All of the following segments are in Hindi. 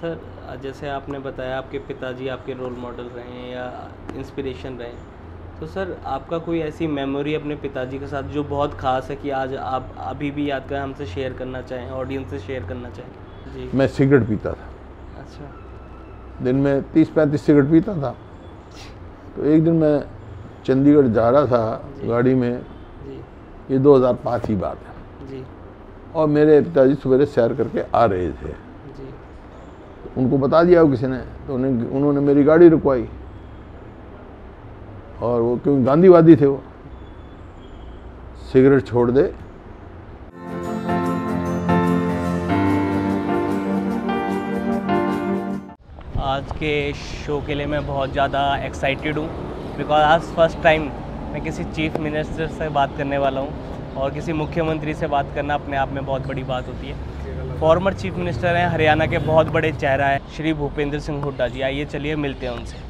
सर जैसे आपने बताया आपके पिताजी आपके रोल मॉडल रहे हैं या इंस्पिरेशन रहे हैं, तो सर आपका कोई ऐसी मेमोरी अपने पिताजी के साथ जो बहुत ख़ास है कि आज आप अभी भी याद करें, हमसे शेयर करना चाहें, ऑडियंस से शेयर करना चाहें? जी। मैं सिगरेट पीता था। अच्छा। दिन में 30-35 सिगरेट पीता था। तो एक दिन मैं चंडीगढ़ जा रहा था गाड़ी में। जी। ये 2005 की बात है जी। और मेरे पिताजी सवेरे सैर करके आ रहे थे। जी। उनको बता दिया किसी ने, तो उन्होंने मेरी गाड़ी रुकवाई। और वो क्योंकि गांधीवादी थे, वो सिगरेट छोड़ दे। आज के शो के लिए मैं बहुत ज़्यादा एक्साइटेड हूँ, बिकॉज आज फर्स्ट टाइम मैं किसी चीफ मिनिस्टर से बात करने वाला हूँ और किसी मुख्यमंत्री से बात करना अपने आप में बहुत बड़ी बात होती है। फॉर्मर चीफ मिनिस्टर हैं हरियाणा के, बहुत बड़े चेहरा है श्री भूपेंद्र सिंह हुड्डा जी। आइए चलिए मिलते हैं उनसे।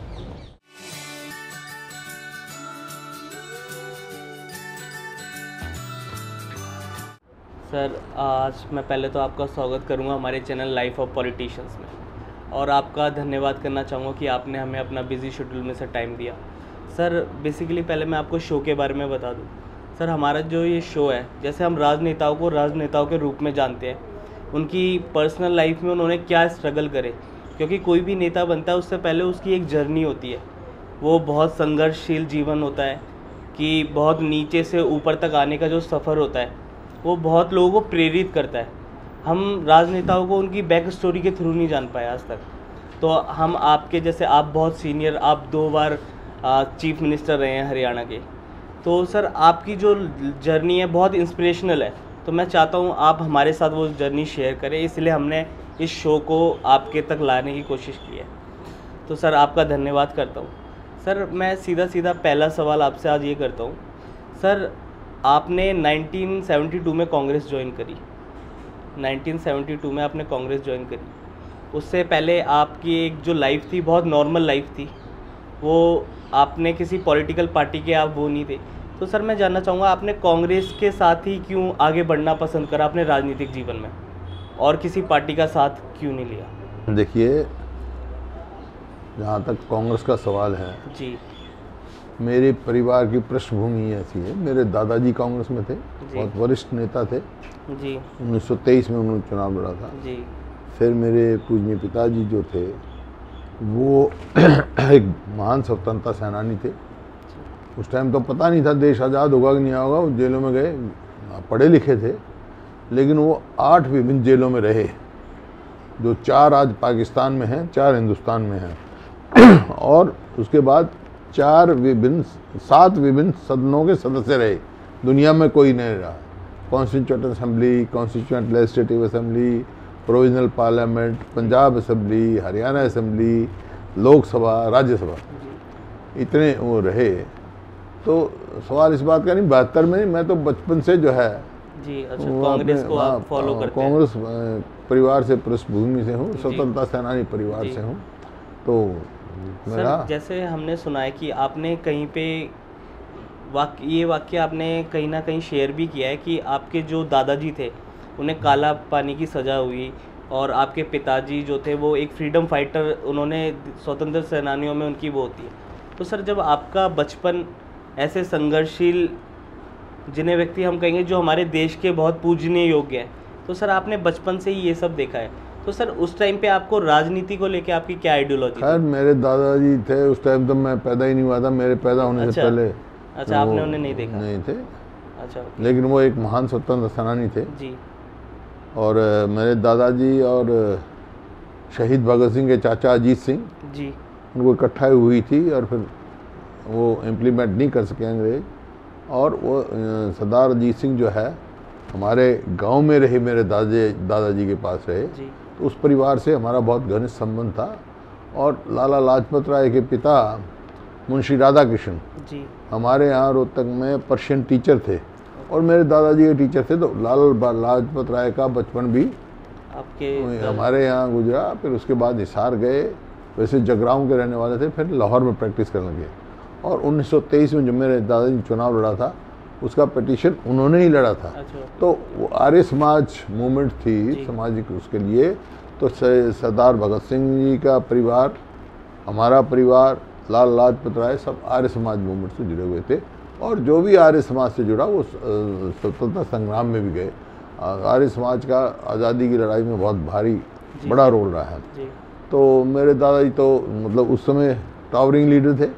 सर आज मैं पहले तो आपका स्वागत करूंगा हमारे चैनल लाइफ ऑफ पॉलिटिशियंस में, और आपका धन्यवाद करना चाहूँगा कि आपने हमें अपना बिजी शेड्यूल में से टाइम दिया। सर बेसिकली पहले मैं आपको शो के बारे में बता दूं। सर हमारा जो ये शो है, जैसे हम राजनेताओं को राजनेताओं के रूप में जानते हैं, उनकी पर्सनल लाइफ में उन्होंने क्या स्ट्रगल करे, क्योंकि कोई भी नेता बनता है उससे पहले उसकी एक जर्नी होती है। वो बहुत संघर्षशील जीवन होता है कि बहुत नीचे से ऊपर तक आने का जो सफ़र होता है वो बहुत लोगों को प्रेरित करता है। हम राजनेताओं को उनकी बैक स्टोरी के थ्रू नहीं जान पाए आज तक। तो हम आपके जैसे, आप बहुत सीनियर, आप 2 बार चीफ मिनिस्टर रहे हैं हरियाणा के, तो सर आपकी जो जर्नी है बहुत इंस्पिरेशनल है। तो मैं चाहता हूँ आप हमारे साथ वो जर्नी शेयर करें, इसलिए हमने इस शो को आपके तक लाने की कोशिश की है। तो सर आपका धन्यवाद करता हूँ। सर मैं सीधा पहला सवाल आपसे आज ये करता हूँ। सर आपने 1972 में कांग्रेस ज्वाइन करी। 1972 में आपने कांग्रेस ज्वाइन करी। उससे पहले आपकी एक जो लाइफ थी बहुत नॉर्मल लाइफ थी, वो आपने किसी पॉलिटिकल पार्टी के आप वो नहीं थे। तो सर मैं जानना चाहूँगा आपने कांग्रेस के साथ ही क्यों आगे बढ़ना पसंद करा अपने राजनीतिक जीवन में, और किसी पार्टी का साथ क्यों नहीं लिया? देखिए, जहाँ तक कांग्रेस का सवाल है जी, मेरे परिवार की पृष्ठभूमि ऐसी है। मेरे दादाजी कांग्रेस में थे, बहुत वरिष्ठ नेता थे जी। 1923 में उन्होंने चुनाव लड़ा था जी। फिर मेरे पूजनीय पिताजी जो थे वो एक महान स्वतंत्रता सेनानी थे। उस टाइम तो पता नहीं था देश आज़ाद होगा कि नहीं होगा। वो जेलों में गए, पढ़े लिखे थे, लेकिन वो 8 विभिन्न जेलों में रहे, जो 4 आज पाकिस्तान में हैं, 4 हिंदुस्तान में हैं। और उसके बाद 7 विभिन्न सदनों के सदस्य रहे। दुनिया में कोई नहीं रहा। Constituent assembly, constituent legislative assembly, provisional parliament, Punjab assembly, Haryana assembly, Lok Sabha, Rajya Sabha, इतने वो रहे। तो सवाल इस बात का नहीं, 72 में मैं तो बचपन से जो है जी, अच्छा, कांग्रेस को आप फॉलो करते हैं? कांग्रेस परिवार से, पृष्ठभूमि से हूँ, स्वतंत्रता सेनानी परिवार से हूँ। तो मेरा सर जैसे हमने सुना है कि आपने कहीं पे ये वाक्य आपने कहीं ना कहीं शेयर भी किया है कि आपके जो दादाजी थे उन्हें काला पानी की सज़ा हुई, और आपके पिताजी जो थे वो एक फ्रीडम फाइटर, उन्होंने स्वतंत्र सेनानियों में उनकी वो होती है। तो सर जब आपका बचपन ऐसे संघर्षशील, जिन्हें व्यक्ति हम कहेंगे जो हमारे देश के बहुत पूजनीय योग्य हैं, तो सर आपने बचपन से ही ये सब देखा है, तो सर उस टाइम पे आपको राजनीति को लेके आपकी क्या आइडियोलॉजी? खैर मेरे दादाजी थे उस टाइम, तो मैं पैदा ही नहीं हुआ था। मेरे पैदा होने से पहले। अच्छा, आपने उन्हें नहीं देखा? नहीं थे। अच्छा। लेकिन वो एक महान स्वतंत्र सेनानी थे जी। और मेरे दादाजी और शहीद भगत सिंह के चाचा अजीत सिंह जी, उनको इकट्ठा हुई थी, और फिर वो इम्प्लीमेंट नहीं कर सके अंग्रेज। और वो सरदार अजीत सिंह जो है हमारे गांव में रहे, मेरे दादाजी के पास रहे। तो उस परिवार से हमारा बहुत घनिष्ठ संबंध था। और लाला लाजपत राय के पिता मुंशी राधा कृष्ण जी हमारे यहाँ रोहतक में पर्शियन टीचर थे, और मेरे दादाजी के टीचर थे। तो लाला लाजपत राय का बचपन भी आपके हमारे यहाँ गुजरा। फिर उसके बाद हिसार गए, वैसे जगराऊँ के रहने वाले थे, फिर लाहौर में प्रैक्टिस करने लगे। और 1923 में जब मेरे दादाजी ने चुनाव लड़ा था, उसका पिटीशन उन्होंने ही लड़ा था। तो वो आर्य समाज मूवमेंट थी, सामाजिक उसके लिए। तो सरदार भगत सिंह जी का परिवार, हमारा परिवार, लाल लाजपत राय, सब आर्य समाज मूवमेंट से जुड़े हुए थे। और जो भी आर्य समाज से जुड़ा वो स्वतंत्रता संग्राम में भी गए। आर्य समाज का आज़ादी की लड़ाई में बहुत भारी बड़ा रोल रहा है। तो मेरे दादाजी तो मतलब उस समय टावरिंग लीडर थे।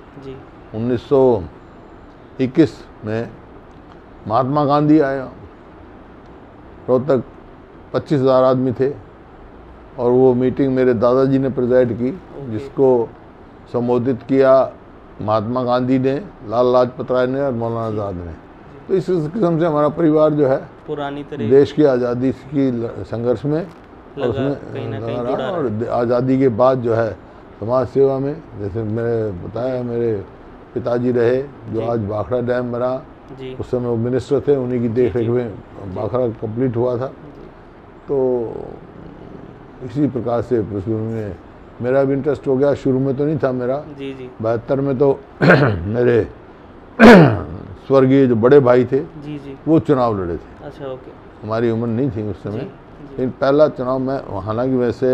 1921 में महात्मा गांधी आया, रोहतक 25,000 आदमी थे और वो मीटिंग मेरे दादाजी ने प्रेजाइड की, जिसको संबोधित किया महात्मा गांधी ने, लाल लाजपत राय ने और मौलाना आज़ाद ने। तो इस किस्म से हमारा परिवार जो है पुरानी तरह देश की आज़ादी की संघर्ष में और उसमें लगा रहा। और आज़ादी के बाद जो है समाज सेवा में, जैसे मैंने बताया मेरे पिताजी रहे जो आज भाखड़ा डैम बना, उस समय वो मिनिस्टर थे, उन्हीं की देख रेख में भाखड़ा कंप्लीट हुआ था। तो इसी प्रकार से शुरू में मेरा भी इंटरेस्ट हो गया। शुरू में तो नहीं था मेरा, 72 में तो मेरे स्वर्गीय जो बड़े भाई थे वो चुनाव लड़े थे। अच्छा, ओके। हमारी उम्र नहीं थी उस समय, लेकिन पहला चुनाव मैं, हालांकि वैसे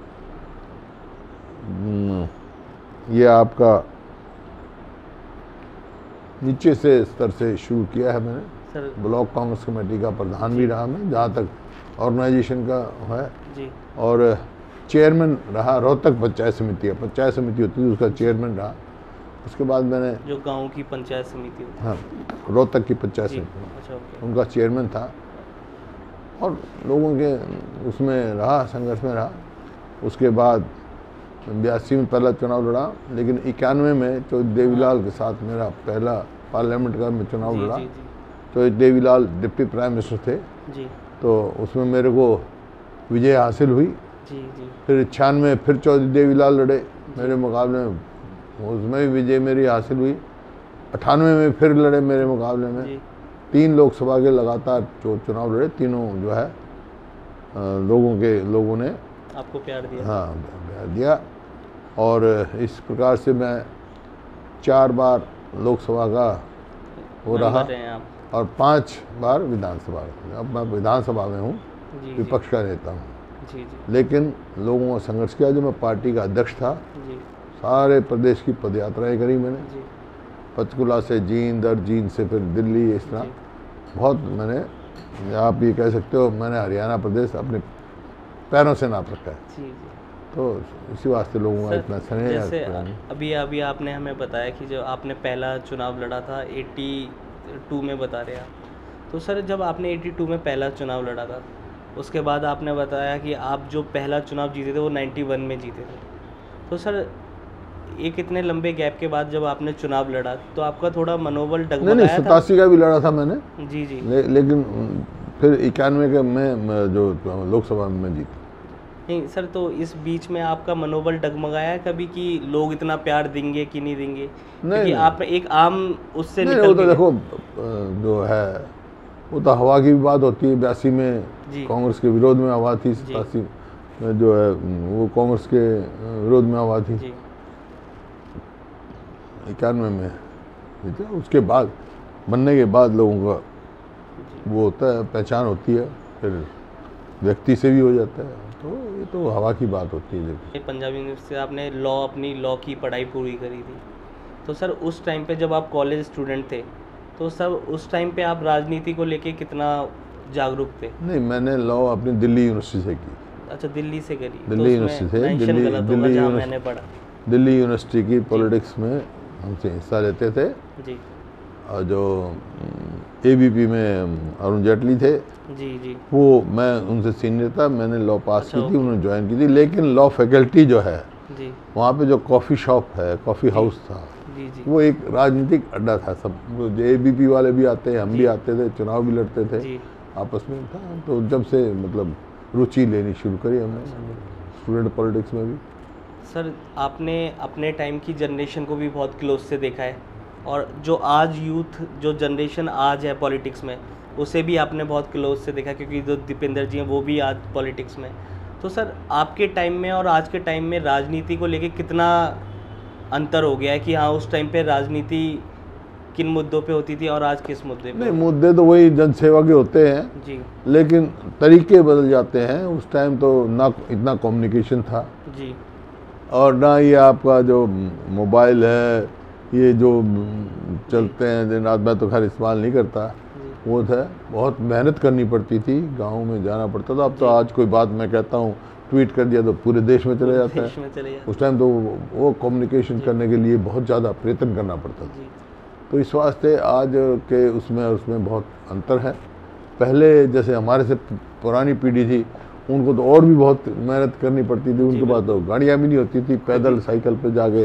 ये आपका नीचे से स्तर से शुरू किया है मैंने। ब्लॉक कांग्रेस कमेटी का प्रधान भी रहा मैं, जहाँ तक ऑर्गेनाइजेशन का है, और चेयरमैन रहा रोहतक पंचायत समिति है, पंचायत समिति होती थी उसका चेयरमैन रहा। उसके बाद मैंने जो गांव की पंचायत समिति होती है, हाँ, रोहतक की पंचायत समिति, उनका चेयरमैन था और लोगों के उसमें रहा, संघर्ष में रहा। उसके बाद 82 में पहला चुनाव लड़ा, लेकिन 91 में तो देवीलाल के साथ मेरा पहला पार्लियामेंट का मैं चुनाव लड़ा। तो देवीलाल डिप्टी प्राइम मिनिस्टर थे, तो उसमें मेरे को विजय हासिल हुई। फिर 96 फिर चौधरी देवीलाल लड़े मेरे मुकाबले में, उसमें भी विजय मेरी हासिल हुई। 98 में फिर लड़े मेरे मुकाबले में। 3 लोकसभा के लगातार जो चुनाव लड़े, तीनों जो है लोगों ने आपको प्यार दिया। हाँ, प्यार दिया। और इस प्रकार से मैं 4 बार लोकसभा का हो रहा और 5 बार विधानसभा। अब मैं विधानसभा में हूँ, विपक्ष का नेता हूँ। लेकिन लोगों ने संघर्ष किया। जो मैं पार्टी का अध्यक्ष था, सारे प्रदेश की पदयात्राएं करी मैंने, पंचकुला से जींद और जींद से फिर दिल्ली, इस तरह बहुत मैंने, आप ये कह सकते हो मैंने हरियाणा प्रदेश अपने पैरों से नाप रखा है। तो इसी वास्ते लोगों का इतना स्नेह। जैसे अभी आपने हमें बताया कि जो आपने पहला चुनाव लड़ा था 82 में बता रहे आप, तो सर जब आपने 82 में पहला चुनाव लड़ा था, उसके बाद आपने बताया कि आप जो पहला चुनाव जीते थे वो 91 में जीते थे। तो सर एक इतने लंबे गैप के बाद जब आपने चुनाव लड़ा तो आपका थोड़ा मनोबल डगमगाया था? नहीं, 87 का भी लड़ा था मैंने। लेकिन फिर 91 के में जो लोकसभा में जीता। नहीं सर, तो इस बीच में आपका मनोबल डगमगाया है कभी कि लोग इतना प्यार देंगे कि नहीं देंगे? क्योंकि आप एक आम उससे निकल वो तो देखो जो है वो तो हवा की भी बात होती है। 82 में कांग्रेस के विरोध में हवा थी, 87 में जो है वो कांग्रेस के विरोध में हवा थी। 91 में उसके बाद बनने के बाद लोगों का वो होता है, पहचान होती है, फिर व्यक्ति से भी हो जाता है। तो ये तो हवा की बात होती है। पंजाब यूनिवर्सिटी से आपने अपनी लॉ की पढ़ाई पूरी करी थी, तो सर उस टाइम पे जब आप कॉलेज स्टूडेंट थे तो सब उस टाइम पे आप राजनीति को लेके कितना जागरूक थे? नहीं, मैंने लॉ अपनी दिल्ली यूनिवर्सिटी से की। अच्छा, दिल्ली से करी? दिल्ली यूनिवर्सिटी से, दिल्ली यूनिवर्सिटी की पॉलिटिक्स में हमसे हिस्सा लेते थे जी। और जो ABP में अरुण जेटली थे जी, वो मैं उनसे सीनियर था, मैंने लॉ पास की थी, उन्होंने ज्वाइन की थी। लेकिन लॉ फैकल्टी जो है जी, वहाँ पे जो कॉफ़ी शॉप है, कॉफ़ी हाउस था जी, वो एक राजनीतिक अड्डा था। सब जो ABP वाले भी आते, हम भी आते थे, चुनाव भी लड़ते थे आपस में था। तो जब से मतलब रुचि लेनी शुरू करी हमने स्टूडेंट पॉलिटिक्स में भी। सर आपने अपने टाइम की जनरेशन को भी बहुत क्लोज से देखा है, और जो आज यूथ जो जनरेशन आज है पॉलिटिक्स में, उसे भी आपने बहुत क्लोज से देखा, क्योंकि जो दीपेंद्र जी हैं वो भी आज पॉलिटिक्स में। तो सर आपके टाइम में और आज के टाइम में राजनीति को लेके कितना अंतर हो गया है कि हाँ उस टाइम पे राजनीति किन मुद्दों पे होती थी और आज किस मुद्दे पे? नहीं, मुद्दे तो वही जनसेवा के होते हैं जी लेकिन तरीके बदल जाते हैं। उस टाइम तो ना इतना कम्युनिकेशन था जी और ना ये आपका जो मोबाइल है, ये जो चलते हैं दिन रात, मैं तो खैर इस्तेमाल नहीं करता, जी वो था बहुत मेहनत करनी पड़ती थी, गाँव में जाना पड़ता था। अब तो आज कोई बात मैं कहता हूँ ट्वीट कर दिया तो पूरे देश में चले जाता देश है। में चले जाते उस टाइम तो वो कम्युनिकेशन करने के लिए बहुत ज़्यादा प्रयत्न करना पड़ता था। जी तो इस वास्ते आज के उसमें और उसमें बहुत अंतर है। पहले जैसे हमारे से पुरानी पीढ़ी थी, उनको तो और भी बहुत मेहनत करनी पड़ती थी। उनके पास तो गाड़ियाँ भी नहीं होती थी, पैदल साइकिल पे जाके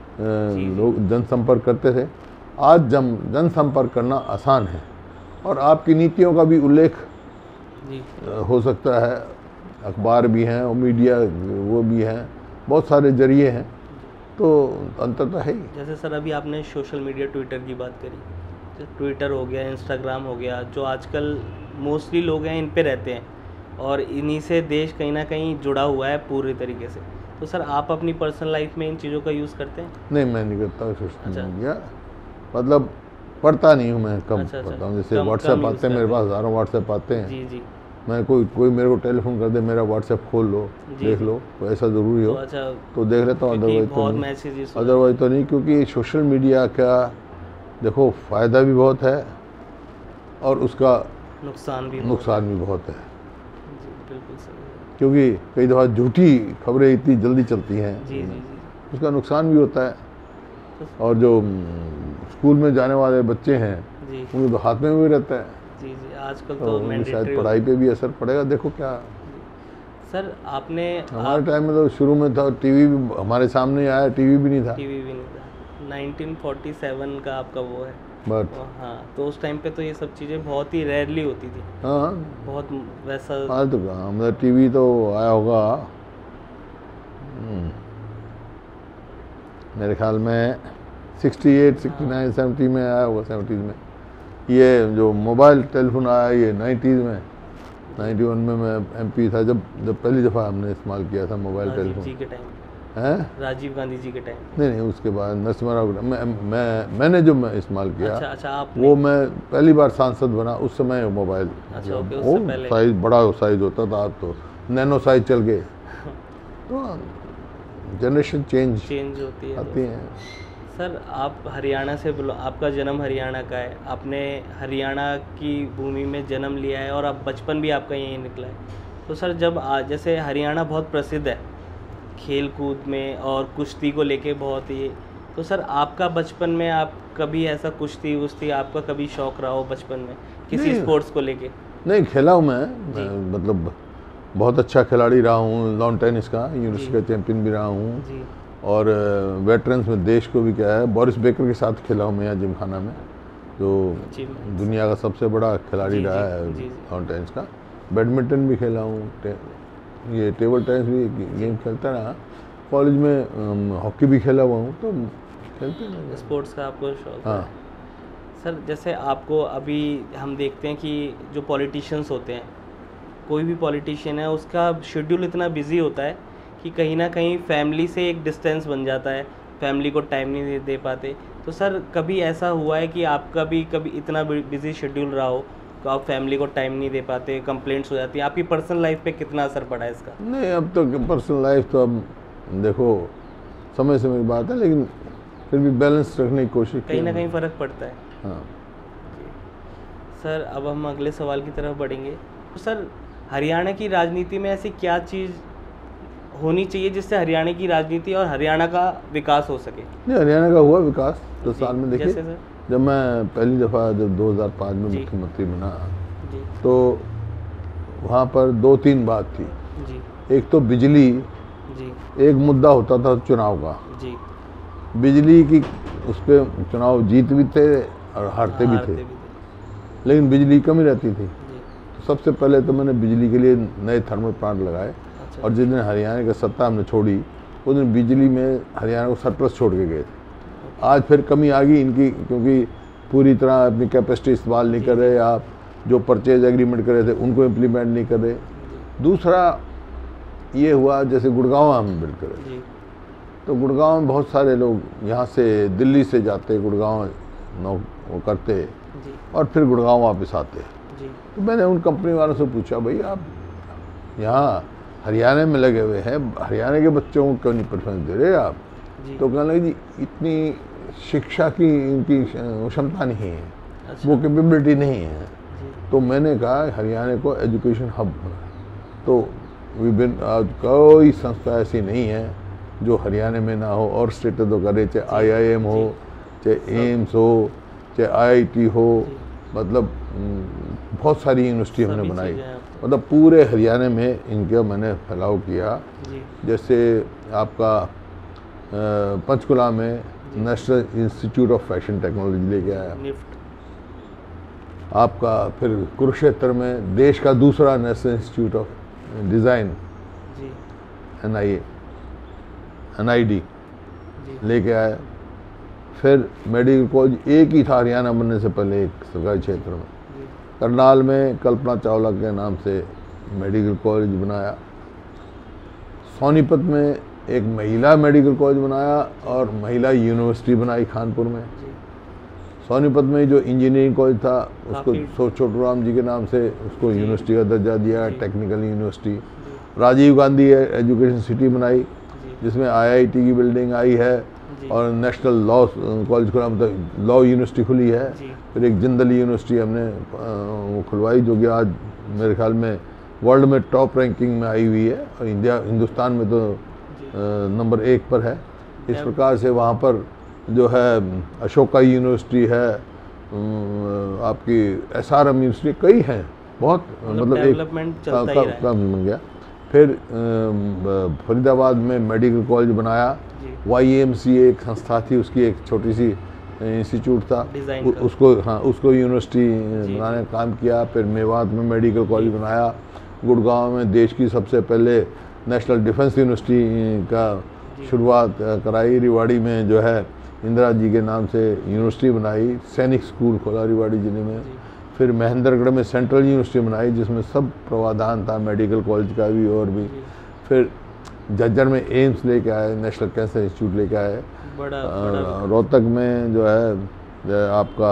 लोग जनसंपर्क करते थे। आज जनसंपर्क करना आसान है और आपकी नीतियों का भी उल्लेख जी हो सकता है। अखबार भी हैं और मीडिया वो भी हैं, बहुत सारे जरिए हैं, तो अंतर तो है ही। जैसे सर अभी आपने सोशल मीडिया ट्विटर की बात करी, तो ट्विटर हो गया, इंस्टाग्राम हो गया, जो आजकल मोस्टली लोग हैं इन पे रहते हैं और इन्हीं से देश कहीं ना कहीं जुड़ा हुआ है पूरी तरीके से। तो सर आप अपनी पर्सनल लाइफ में इन चीज़ों का यूज़ करते हैं? नहीं, मैं नहीं करता सोशल अच्छा। मीडिया, मतलब पढ़ता नहीं हूँ मैं, कम अच्छा, पढ़ता हूँ। जैसे कम व्हाट्सएप use आते हैं मेरे करते पास, हज़ारों व्हाट्सएप आते हैं। जी जी मैं कोई मेरे को टेलीफोन कर दे, मेरा व्हाट्सएप खोल लो, जी, देख जी। लो, तो ऐसा ज़रूरी हो तो अच्छा, तो देख लेता हूँ, क्योंकि अदरवाइज तो बहुत नहीं। मैसेजेस अदरवाइज तो नहीं, क्योंकि सोशल मीडिया का देखो फ़ायदा भी बहुत है और उसका नुकसान भी नुकसान भी बहुत है। जी बिल्कुल सही। क्योंकि कई दफ़ा झूठी खबरें इतनी जल्दी चलती हैं, जी जी जी उसका नुकसान भी होता है। और जो स्कूल में जाने वाले बच्चे हैं, जी उनके तो हाथ में भी रहता है, जी जी आजकल तो तो उनकी शायद मैंडेटरी पढ़ाई पे भी असर पड़ेगा। देखो क्या, सर आपने हमारे टाइम में तो शुरू में था, टीवी भी हमारे सामने ही आया, टीवी भी नहीं था। टीवी भी नहीं था, 1947 का आपका वो है। बट हाँ, तो उस टाइम पे तो ये सब चीज़ें बहुत ही रेयरली होती थी, हाँ, बहुत वैसा। आज तो कहाँ, मतलब टीवी तो आया होगा मेरे ख्याल में 68, 69, 70 में आया होगा, 70s में। ये जो मोबाइल टेलीफोन आया ये 90s में, 91 में मैं MP था जब पहली दफ़ा हमने इस्तेमाल किया था मोबाइल राजीव टेलीफोन। जी के टाइम, हैं? राजीव गांधी जी के टाइम। नहीं, उसके बाद नरसिम्हा राव मैंने जो मैं इस्तेमाल किया, अच्छा अच्छा, आपने वो मैं पहली बार सांसद बना उस समय मोबाइल, अच्छा, ओके, वो उससे पहले। साइज बड़ा साइज होता था, अब तो नैनो साइज चल गए। तो जनरेशन चेंज होती है आती हैं। सर आप हरियाणा से आपका जन्म हरियाणा का है, आपने हरियाणा की भूमि में जन्म लिया है और आप बचपन भी आपका यहीं निकला है। तो सर जब जैसे हरियाणा बहुत प्रसिद्ध है खेल कूद में और कुश्ती को लेके बहुत ही, तो सर आपका बचपन में आप कभी ऐसा कुश्ती वुश्ती आपका कभी शौक रहा हो बचपन में किसी नहीं। स्पोर्ट्स को लेके? नहीं, खेला हूँ मैं मतलब बहुत अच्छा खिलाड़ी रहा हूँ, लॉन टेनिस का यूनिवर्सिटी का चैंपियन भी रहा हूँ जी और वेटरन्स में देश को भी क्या है, बोरिस बेकर के साथ खेला हूँ मैं यहाँ जिमखाना में, जो जी दुनिया का सबसे बड़ा खिलाड़ी जी, रहा जी, है जी, लॉन टेनिस का। बैडमिंटन भी खेला हूँ, ये टेबल टेनिस भी गेम खेलता रहा। कॉलेज में हॉकी भी खेला हुआ हूँ, तो खेलते हैं। स्पोर्ट्स का आपको शौक हाँ। है? सर जैसे आपको अभी हम देखते हैं कि जो पॉलिटिशियंस होते हैं, कोई भी पॉलिटिशियन है उसका शेड्यूल इतना बिजी होता है कि कहीं ना कहीं फैमिली से एक डिस्टेंस बन जाता है, फैमिली को टाइम नहीं दे पाते। तो सर कभी ऐसा हुआ है कि आपका भी कभी इतना बिजी शेड्यूल रहा हो तो आप फैमिली को टाइम नहीं दे पाते, कंप्लेंट्स हो जाती है, आपकी पर्सनल लाइफ पे कितना असर पड़ा है इसका? नहीं, अब तो पर्सनल लाइफ तो अब देखो समय से मेरी बात है, लेकिन फिर भी बैलेंस रखने की कोशिश कहीं ना कहीं फ़र्क पड़ता है। हाँ। सर अब हम अगले सवाल की तरफ बढ़ेंगे। तो सर हरियाणा की राजनीति में ऐसी क्या चीज़ होनी चाहिए जिससे हरियाणा की राजनीति और हरियाणा का विकास हो सके? नहीं, हरियाणा का हुआ विकास 10 साल में। देखिए, जैसे सर? जब मैं पहली दफ़ा जब 2005 में जी। मुख्यमंत्री बना, जी तो वहाँ पर 2-3 बात थी। जी एक तो बिजली, जी एक मुद्दा होता था चुनाव का, जी बिजली की उस पर चुनाव जीत भी थे और हारते भी थे, लेकिन बिजली कमी रहती थी। जी तो सबसे पहले तो मैंने बिजली के लिए नए थर्मल प्लांट लगाए अच्छा और जिस दिन हरियाणा की सत्ता हमने छोड़ी उस दिन बिजली में हरियाणा को सरप्लस छोड़ के गए थे। आज फिर कमी आ गई इनकी, क्योंकि पूरी तरह अपनी कैपेसिटी इस्तेमाल नहीं कर रहे, आप जो परचेज एग्रीमेंट कर रहे थे उनको इम्प्लीमेंट नहीं कर रहे। दूसरा ये हुआ, जैसे गुड़गांव हम बिल्ड कर रहे थे, जी तो गुड़गांव में बहुत सारे लोग यहाँ से दिल्ली से जाते, गुड़गांव वो करते जी और फिर गुड़गांव वापस आते। जी तो मैंने उन कंपनी वालों से पूछा, भाई आप यहाँ हरियाणा में लगे हुए हैं, हरियाणा के बच्चों को क्यों नहीं प्रेफरेंस दे रहे आप? जी। तो कहने लगे जी इतनी शिक्षा की इनकी क्षमता नहीं है, अच्छा। वो कैपेबिलिटी नहीं है। जी तो मैंने कहा हरियाणा को एजुकेशन हब बनाए। तो विभिन्न आज कोई संस्था ऐसी नहीं है जो हरियाणा में ना हो, और स्टेट तो करे, चाहे IIM हो, चाहे एम्स हो, चाहे IIT हो, मतलब बहुत सारी यूनिवर्सिटी हमने सभी बनाई। चीज़ें हैं आपको। मतलब पूरे हरियाणा में इनका मैंने फैलाव किया। जी जैसे आपका पंचकुला में national institute of fashion technology लेके आया। निफ्ट। आपका फिर कुरुक्षेत्र में देश का दूसरा नेशनल इंस्टीट्यूट ऑफ डिज़ाइन जी NID जी लेके आया। फिर मेडिकल कॉलेज एक ही था हरियाणा बनने से पहले एक सरकारी क्षेत्र में। जी करनाल में कल्पना चावला के नाम से मेडिकल कॉलेज बनाया। सोनीपत में एक महिला मेडिकल कॉलेज बनाया और महिला यूनिवर्सिटी बनाई खानपुर में। जी सोनीपत में जो इंजीनियरिंग कॉलेज था उसको काफी- छोटू राम जी के नाम से उसको जी। यूनिवर्सिटी का दर्जा दिया, जी। Technical university. जी राजीव गांधी एजुकेशन सिटी बनाई जी जिसमें IIT की बिल्डिंग आई है जी और नेशनल लॉ कॉलेज खुला, मतलब लॉ यूनिवर्सिटी खुली है। जी फिर एक जिंदल यूनिवर्सिटी हमने वो खुलवाई जो कि आज मेरे ख्याल में वर्ल्ड में टॉप रैंकिंग में आई हुई है और हिंदुस्तान में तो जी नंबर 1 पर है। इस क्या- प्रकार से वहाँ पर जो है अशोका यूनिवर्सिटी है, आपकी SRM यूनिवर्सिटी, कई हैं बहुत, मतलब एक डेवलपमेंट चलता ही रहा है। कम बन गया। फिर फरीदाबाद में मेडिकल कॉलेज बनाया। जी YMCA एक संस्था थी, उसकी एक छोटी सी इंस्टीट्यूट था, डिज़ाइन का। उसको यूनिवर्सिटी जी, बनाने का काम किया। फिर मेवात में मेडिकल कॉलेज बनाया। गुड़गांव में देश की सबसे पहले नेशनल डिफेंस यूनिवर्सिटी का जी। शुरुआत कराई। रिवाड़ी में जो है इंदिरा जी के नाम से यूनिवर्सिटी बनाई। सैनिक स्कूल खोला रिवाड़ी जिले में। जी फिर महेंद्रगढ़ में सेंट्रल यूनिवर्सिटी बनाई जिसमें सब प्रावधान था, मेडिकल कॉलेज का भी और भी। जी फिर झज्जर में एम्स लेके आए, नेशनल कैंसर इंस्टीट्यूट लेके आए। बड़ा बड़ा रोहतक में जो है आपका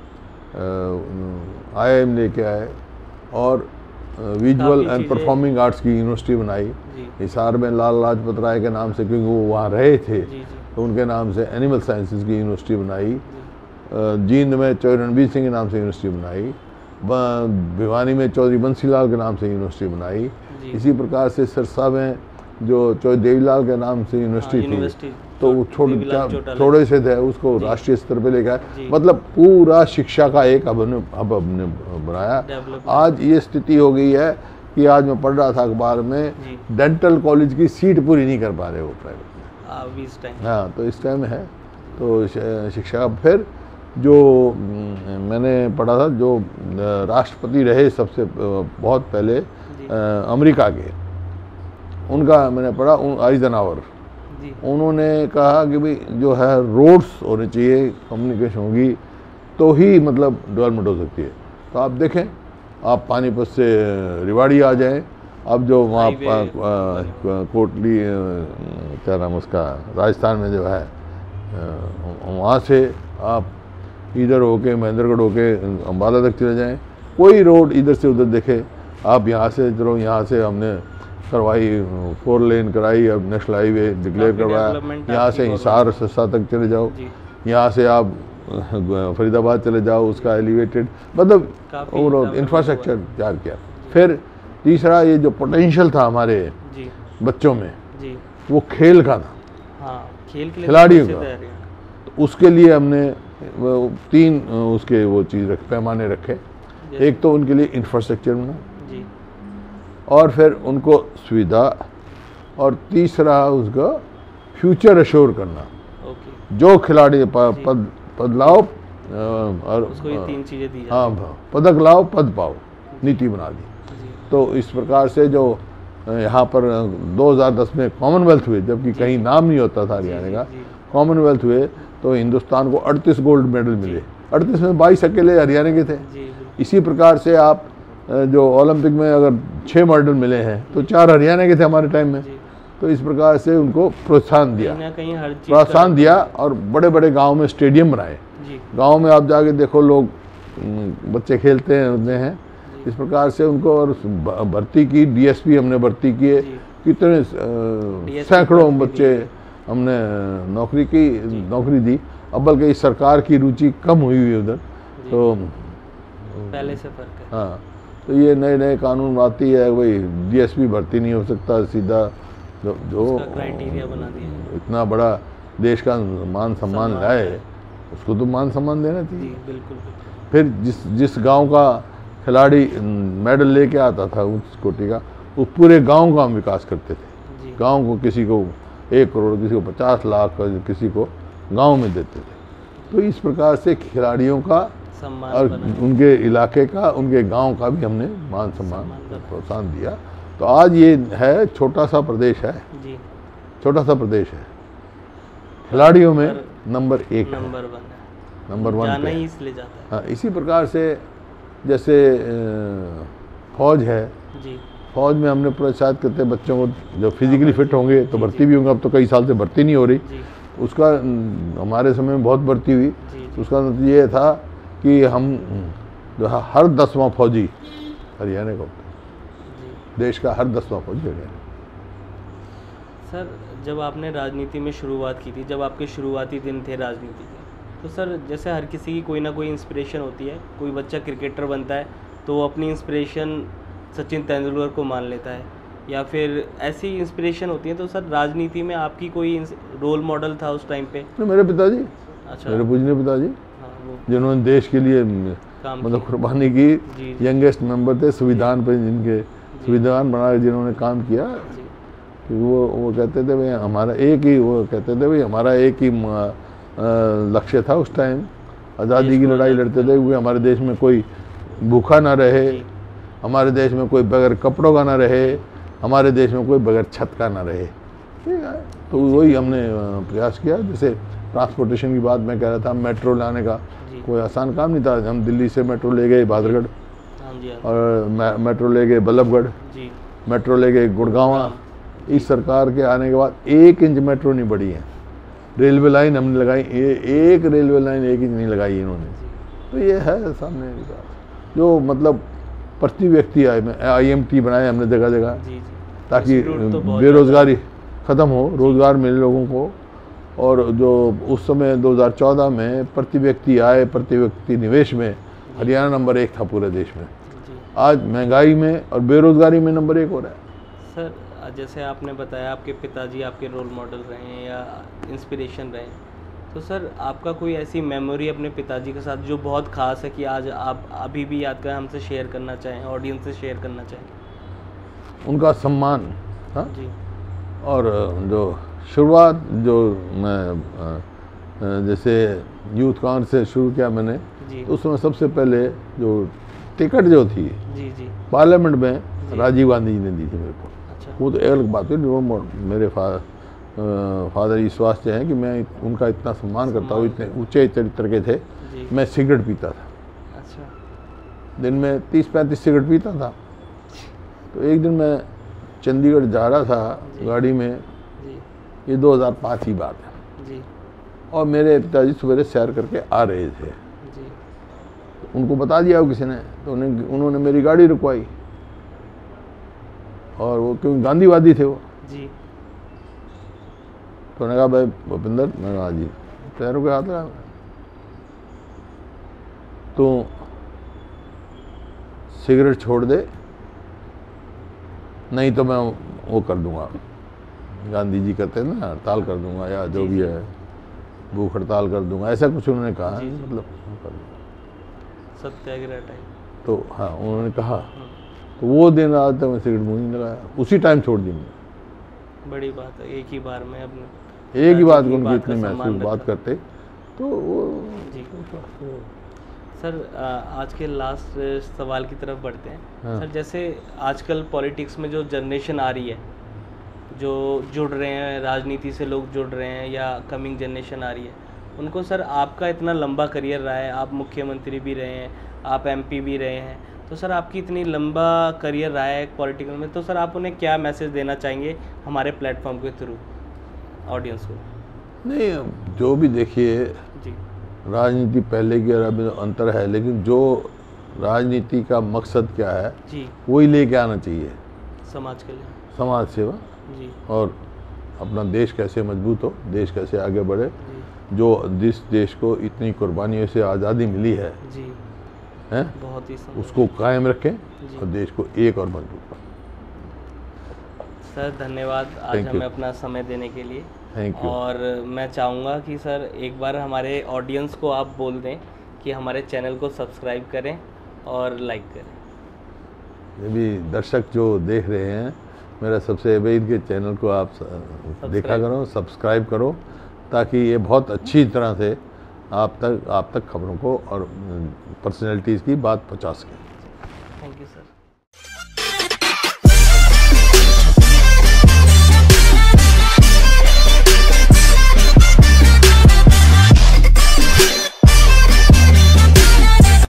IIM लेके आए और विजुअल काफ़ी एंड चीज़ें- परफॉर्मिंग आर्ट्स की यूनिवर्सिटी बनाई। जी हिसार में लाल लाजपत राय के नाम से, क्योंकि वो वहाँ रहे थे, जी जी तो उनके नाम से एनिमल साइंसेज की यूनिवर्सिटी बनाई। जी जींद में चौधरी रणबीर सिंह के नाम से यूनिवर्सिटी बनाई। भिवानी में चौधरी बंसीलाल के नाम से यूनिवर्सिटी बनाई। जी। इसी प्रकार से सिरसा में जो चौधरी देवीलाल के नाम से यूनिवर्सिटी थी, यूनिवर्सिटी तो वो देवीलाल चौटाला। थोड़े से थे, उसको जी। राष्ट्रीय स्तर पे लेकर आए। जी। मतलब पूरा शिक्षा का एक हब हमने बनाया। डेवलपमेंट। आज ये स्थिति हो गई है कि आज मैं पढ़ रहा था अखबार में, जी डेंटल कॉलेज की सीट पूरी नहीं कर पा रहे वो प्राइवेट में। इस टाइम। हाँ, तो इस टाइम है तो शिक्षा। फिर जो मैंने पढ़ा था, जो राष्ट्रपति रहे सबसे बहुत पहले जी अमेरिका के, उनका मैंने पढ़ा, आइजनहावर, जी उन्होंने कहा कि भाई जो है रोड्स होने चाहिए, कम्युनिकेशन होगी तो ही मतलब डेवलपमेंट हो सकती है। तो आप देखें, आप पानीपत से रिवाड़ी आ जाएं, अब जो वहाँ कोटली क्या नाम उसका, राजस्थान में जो है वहाँ से आप इधर होके महेंद्रगढ़ होके अम्बाला तक चले जाएं, कोई रोड इधर से उधर देखे। आप यहाँ से चलो, यहाँ से हमने करवाई 4 लेन कराई, अब नेशनल हाईवे डिक्लेयर काफी करवाया। डेवलपमेंट यहाँ से आपकी हिसार सस्ता तक चले जाओ, जी यहाँ से आप फरीदाबाद चले जाओ, उसका एलिवेटेड, मतलब काफी ओवरऑल डेवलपमेंट इंफ्रास्ट्रक्चर हुआ तैयार किया। फिर तीसरा, ये जो पोटेंशियल था हमारे जी बच्चों में, जी वो खेल का था, हाँ खेल के लिए खिलाड़ियों तो का। तैयारी है। तो उसके लिए हमने वो 3 उसके वो चीज़ पैमाने रखे। जैसे- एक तो उनके लिए इंफ्रास्ट्रक्चर बना, जी और फिर उनको सुविधा, और तीसरा उसका फ्यूचर अश्योर करना। ओके, जो खिलाड़ी पद लाओ और उसको ये 3 चीज़ें दी जाती हाँ, पदक लाओ पद पाओ, नीति बना दी। हैं। जी तो इस प्रकार से जो यहाँ पर 2010 में कॉमनवेल्थ हुए, जबकि कहीं नाम नहीं होता था हरियाणा का, जी कॉमनवेल्थ हुए तो हिंदुस्तान को 38 गोल्ड मेडल मिले। 38 में 22 अकेले हरियाणा के थे। जी बिल्कुल। इसी प्रकार से आप जो ओलंपिक में अगर 6 मेडल मिले हैं तो 4 हरियाणा के थे हमारे टाइम में। जी तो इस प्रकार से उनको प्रोत्साहन दिया, कहीं ना कहीं हर चीज़ प्रोत्साहन दिया, और बड़े बड़े गांव में स्टेडियम बनाए। जी गांव में आप जाके देखो, लोग बच्चे खेलते हैं होते हैं इस प्रकार से उनको। और भर्ती की, डीएसपी हमने भर्ती किए, जी। कितने DSP सैकड़ों भर्ती बच्चे हमने नौकरी दी। अब बल्कि इस सरकार की रुचि कम हुई हुई है उधर, जी। तो पहले से फर्क है। हाँ, तो ये नए नए कानून आती है, वही डीएसपी भर्ती नहीं हो सकता सीधा, जो उसका क्राइटेरिया बना दिया। इतना बड़ा देश का मान सम्मान लाए, उसको तो मान सम्मान देना जी चाहिए। बिल्कुल बिल्कुल। फिर जिस गांव का खिलाड़ी मेडल लेके आता था उस कोटि का, उस पूरे गांव का हम विकास करते थे। जी गांव को, किसी को 1 करोड़, किसी को 50 लाख, किसी को गांव में देते थे। तो इस प्रकार से खिलाड़ियों का सम्मान और बना। उनके इलाके का, उनके गांव का भी हमने मान सम्मान बना। प्रोत्साहन दिया। तो आज ये है, छोटा सा प्रदेश है, जी छोटा सा प्रदेश है, खिलाड़ियों में नंबर 1 है, नंबर 1 है, नंबर 1 जाना पे ही है। इसलिए जाता हाँ, इसी प्रकार से जैसे फौज है, है। जी फौज में हमने प्रोत्साहित करते हैं बच्चों को, जो फिजिकली फिट होंगे तो जी, भर्ती भी होंगे। अब तो कई साल से भर्ती नहीं हो रही, जी उसका हमारे समय में बहुत भर्ती हुई। जी तो उसका नतीजा ये था कि हम जो है हर 10वां फौजी हरियाणा का होता है, जी। देश का हर 10वां फौजी हरियाणा। सर जब आपने राजनीति में शुरुआत की थी, जब आपके शुरुआती दिन थे राजनीति के, तो सर जैसे हर किसी की कोई ना कोई इंस्पिरेशन होती है। कोई बच्चा क्रिकेटर बनता है तो वो अपनी इंस्पिरेशन सचिन तेंदुलकर को मान लेता है, या फिर ऐसी इंस्पिरेशन होती है। तो सर राजनीति में आपकी कोई रोल मॉडल था उस टाइम पे? तो मेरे पिताजी, अच्छा। मेरे पूजनीय पिताजी, हाँ वो जिन्होंने देश के लिए काम मतलब किया। कुर्बानी की, जी यंगेस्ट मेंबर थे संविधान पे, जिनके संविधान बना के जिन्होंने काम किया। जी कि वो कहते थे भाई हमारा एक ही, वो कहते थे भाई हमारा एक ही लक्ष्य था उस टाइम, आज़ादी की लड़ाई लड़ते थे कि हमारे देश में कोई भूखा ना रहे, जी हमारे देश में कोई बगैर कपड़ों का ना रहे, हमारे देश में कोई बगैर छत का ना रहे। ठीक है, तो वही हमने प्रयास किया। जैसे ट्रांसपोर्टेशन की बात मैं कह रहा था, मेट्रो लाने का जी। कोई आसान काम नहीं था। हम दिल्ली से मेट्रो ले गए बहादुरगढ़, हाँ जी हाँ और मेट्रो ले गए बल्लभगढ़, जी मेट्रो ले गए गुड़गांव। इस सरकार के आने के बाद 1 इंच मेट्रो नहीं बढ़ी है। रेलवे लाइन हमने लगाई, एक रेलवे लाइन 1 इंच नहीं लगाई इन्होंने। तो ये है सामने विकास, जो मतलब प्रति व्यक्ति आए। IMT बनाए हमने जगह जगह, जी जी। ताकि इंस्टीट्यूट तो बहुत बेरोजगारी ख़त्म हो, रोजगार मिले लोगों को। और जो उस समय 2014 में प्रति व्यक्ति आय, प्रति व्यक्ति निवेश में हरियाणा नंबर 1 था पूरे देश में। जी। आज महंगाई में और बेरोजगारी में नंबर 1 हो रहा है। सर जैसे आपने बताया आपके पिताजी आपके रोल मॉडल रहे हैं या इंस्पिरेशन रहे हैं, तो सर आपका कोई ऐसी मेमोरी अपने पिताजी के साथ जो बहुत ख़ास है कि आज आप अभी भी याद करें, हमसे शेयर करना चाहें, ऑडियंस से शेयर करना चाहें? उनका सम्मान, हाँ, जी और जो शुरुआत जो मैं जैसे यूथ कांग्रेस से शुरू किया मैंने, जी तो उस समय सबसे पहले जो टिकट जो थी जी जी। पार्लियामेंट में राजीव गांधी जी ने दी थी मेरे को। अच्छा वो तो एक अलग बात है। मेरे फादर ईश्वास हैं कि मैं उनका इतना सम्मान करता हूँ, इतने ऊंचे चरित्र के थे। जी। मैं सिगरेट पीता था, अच्छा दिन में 30-35 सिगरेट पीता था। तो एक दिन मैं चंडीगढ़ जा रहा था जी। गाड़ी में, जी ये 2005 की बात है, जी और मेरे पिताजी सवेरे सैर करके आ रहे थे। जी। उनको बता दिया हो किसी ने, तो उन्होंने मेरी गाड़ी रुकवाई। और वो क्योंकि गांधीवादी थे वो, जी तो उन्होंने कहा भाई भूपिंदर, मैं कहा जी, पैरों के हाथ लगा, तो सिगरेट छोड़ दे, नहीं तो मैं वो कर दूंगा, गांधी जी कहते हैं ना, हड़ताल कर दूंगा, या जो भी है भूख हड़ताल कर दूंगा, ऐसा कुछ उन्होंने कहा। जी, जी। मतलब कर दूंगा। सत्याग्रह टाइप। तो हाँ, उन्होंने कहा। तो वो दिन रात तक मैं सिगरेट मुंह नहीं लगाया, उसी टाइम छोड़ दी मैंने। बड़ी बात है, एक ही बार में अपने एक ही बात की को उनकी बात का इतनी सम्मान महसूस बात रखा। करते, तो वो जी। सर आज के लास्ट सवाल की तरफ बढ़ते हैं। हाँ। सर जैसे आजकल पॉलिटिक्स में जो जनरेशन आ रही है, जो जुड़ रहे हैं राजनीति से, लोग जुड़ रहे हैं या कमिंग जनरेशन आ रही है, उनको सर आपका इतना लंबा करियर रहा है, आप मुख्यमंत्री भी रहे हैं, आप MP भी रहे हैं, तो सर आपकी इतनी लंबा करियर रहा है पॉलिटिकल में, तो सर आप उन्हें क्या मैसेज देना चाहेंगे हमारे प्लेटफॉर्म के थ्रू ऑडियंस को? नहीं, जो भी देखिए, जी राजनीति पहले की और अभी अंतर है, लेकिन जो राजनीति का मकसद क्या है जी, वही लेके आना चाहिए, समाज के लिए। समाज सेवा जी और अपना देश कैसे मजबूत हो, देश कैसे आगे बढ़े, जी जो जिस देश को इतनी कुर्बानियों से आज़ादी मिली है जी, हैं, बहुत ही सुंदर। उसको कायम रखें जी। और देश को एक और मजबूत करें। सर धन्यवाद आज Thank you. हमें अपना समय देने के लिए। Thank you. और मैं चाहूँगा कि सर एक बार हमारे ऑडियंस को आप बोल दें कि हमारे चैनल को सब्सक्राइब करें और लाइक करें। ये भी दर्शक जो देख रहे हैं, मेरा सबसे अबेद के चैनल को आप देखा करो, सब्सक्राइब करो, ताकि ये बहुत अच्छी तरह से आप तक खबरों को और पर्सनैलिटीज़ की बात पहुंचा सके। Thank you sir.